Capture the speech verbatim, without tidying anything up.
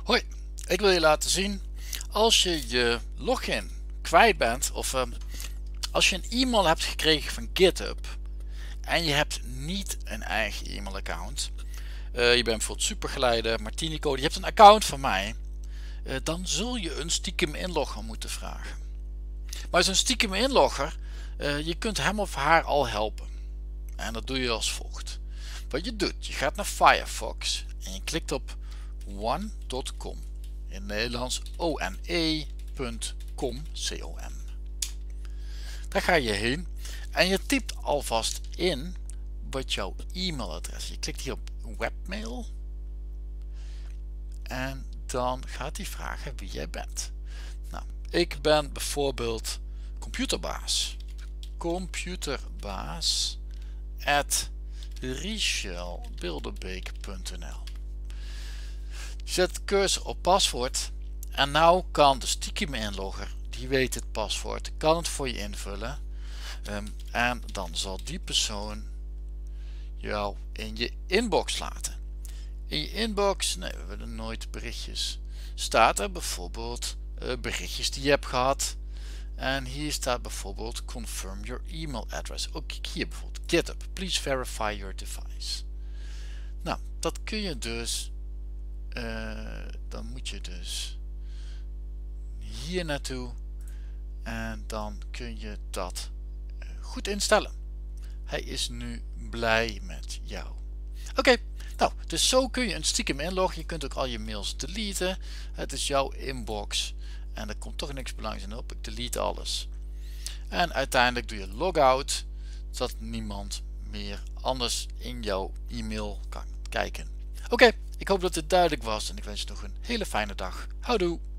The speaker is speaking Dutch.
Hoi, ik wil je laten zien als je je login kwijt bent of uh, als je een e-mail hebt gekregen van GitHub en je hebt niet een eigen e-mailaccount, uh, je bent bijvoorbeeld Supergeleider, Martinico, je hebt een account van mij, uh, dan zul je een stiekem inlogger moeten vragen. Maar zo'n stiekem inlogger, uh, je kunt hem of haar al helpen. En dat doe je als volgt. Wat je doet, je gaat naar Firefox en je klikt op one dot com. In Nederlands one punt com. Daar ga je heen en je typt alvast in wat jouw e-mailadres is. Je klikt hier op webmail en dan gaat hij vragen wie jij bent. Nou, ik ben bijvoorbeeld computerbaas. Computerbaas at richelbilderbeek punt n l. Zet cursor op paswoord en nou kan de stiekem inlogger, die weet het paswoord, kan het voor je invullen um, en dan zal die persoon jou in je inbox laten. In je inbox, nee, we willen nooit berichtjes, staat er bijvoorbeeld uh, berichtjes die je hebt gehad en hier staat bijvoorbeeld confirm your email address. Ook hier bijvoorbeeld GitHub, please verify your device. Nou, dat kun je dus Uh, dan moet je dus hier naartoe en dan kun je dat uh, goed instellen. Hij is nu blij met jou. Oké, okay, nou, dus zo kun je een stiekem inloggen. Je kunt ook al je mails deleten. Het is jouw inbox en er komt toch niks belangrijks in op. Ik delete alles. En uiteindelijk doe je logout, zodat niemand meer anders in jouw e-mail kan kijken. Oké. Okay. Ik hoop dat dit duidelijk was en ik wens je nog een hele fijne dag. Houdoe!